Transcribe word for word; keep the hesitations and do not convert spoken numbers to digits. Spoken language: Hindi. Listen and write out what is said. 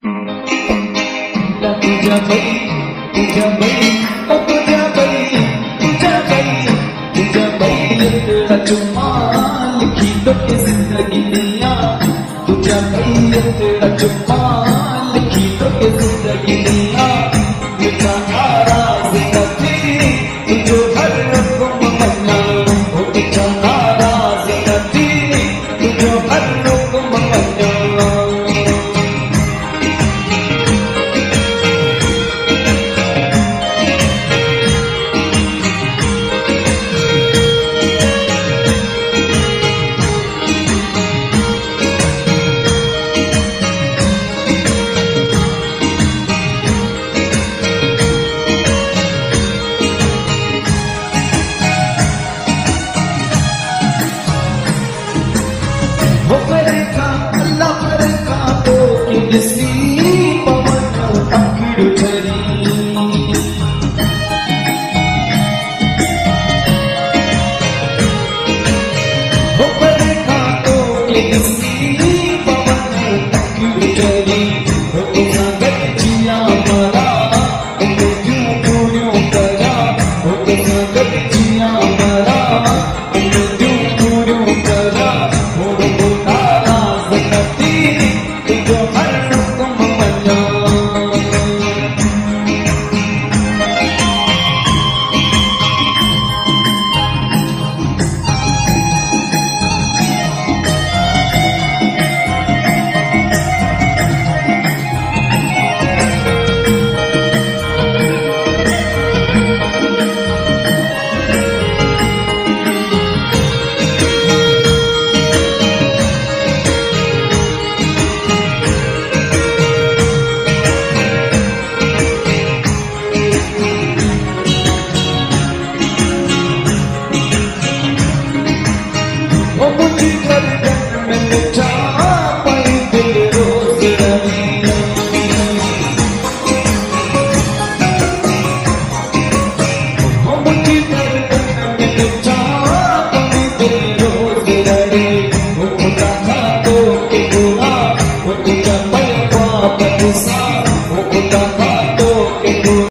तुझ्या बाई तुझ्या बाई ओ तुझ्या बाई तुझ्या बाई तुझ्या बाई तेरा चुम्मा लिखी तो के जिंदगी दिया तुझ्या बाई तेरा चुम्मा लिखी तो के जिंदगी दिया तुझा नाराज नथी तुझो हर हुक्म मन्ना ओ तुझा नाराज नथी तुझो हर हुक्म मन्ना वो करेगा अल्लाह करेगा तो कि किसी पवन अखिड़ झरी वो करेगा तो कि किसी पवन अखिड़ झरी